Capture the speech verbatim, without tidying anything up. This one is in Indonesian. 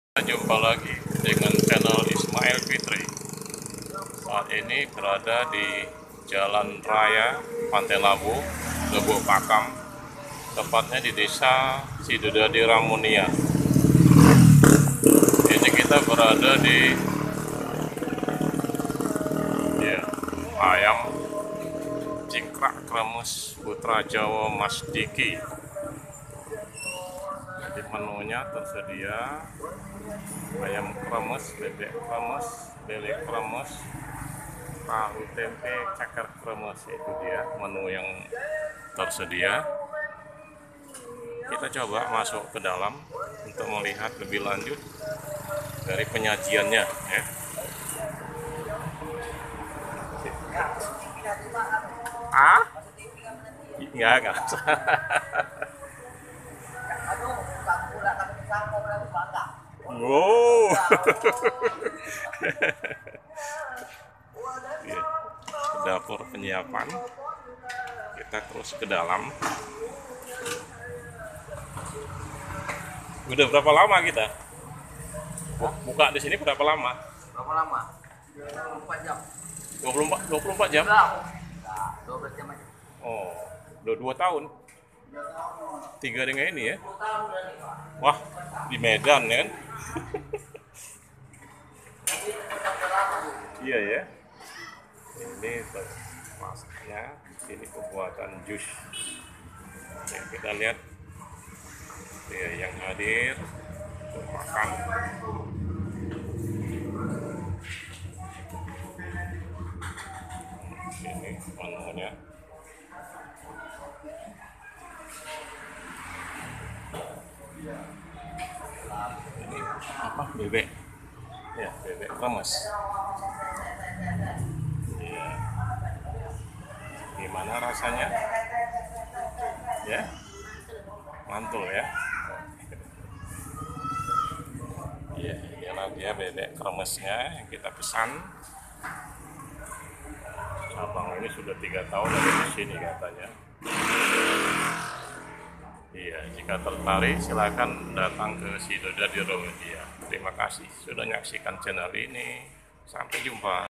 Jumpa lagi dengan channel Ismail Fitri. Saat ini berada di Jalan Raya Pantai Labu, Lubuk Pakam, tepatnya di Desa Sidodadi Ramunia. Ini kita berada di ya, ayam cingkrak kremes Putra Jawa Mas Diki. Jadi menunya tersedia ayam kremes, bebek kremes, lele kremes, tahu tempe, ceker kremes. Itu dia menu yang tersedia. Kita coba masuk ke dalam untuk melihat lebih lanjut dari penyajiannya, ya. Ah? Enggak, enggak. Wow. Ya, dapur penyiapan. Kita terus ke dalam. Udah berapa lama kita? Buka di sini berapa lama? Berapa lama? dua puluh empat jam. dua puluh empat, dua puluh empat jam? dua belas jam aja. Oh, udah dua tahun. Tiga dengan ini ya. Wah, di Medan ya kan? Iya ya. Ini tuh masaknya, ini pembuatan jus. Ya, kita lihat ya, yang hadir untuk makan. Ini menunya. Ini apa? Bebek. Ya, bebek kremes. Ya. Gimana rasanya? Ya, mantul ya. Ya, inilah dia bebek kremesnya yang kita pesan. Abang ini sudah tiga tahun ada di sini katanya. Iya, jika tertarik silakan datang ke Sidodadi Ramunia. Terima kasih sudah menyaksikan channel ini. Sampai jumpa.